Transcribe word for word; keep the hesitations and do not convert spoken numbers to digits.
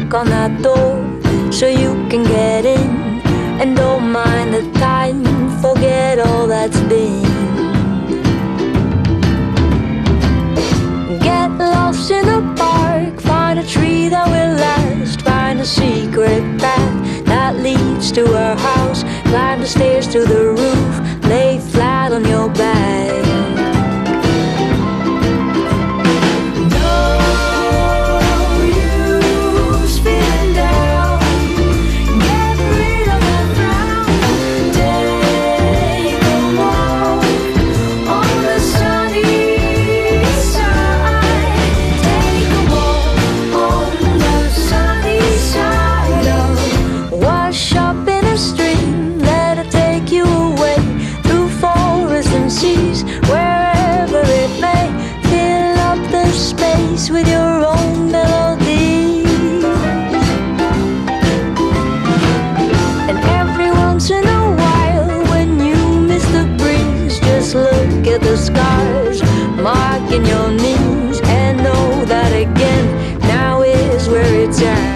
knock on that door so you can get in. And don't mind the time, forget all that's been. Get lost in the park, find a tree that will last. Find a secret path that leads to our house. Climb the stairs to the roof, lay flat on your back. Wherever it may, fill up the space with your own melody. And every once in a while, when you miss the breeze, just look at the scars marking your knees and know that again, now is where it's at.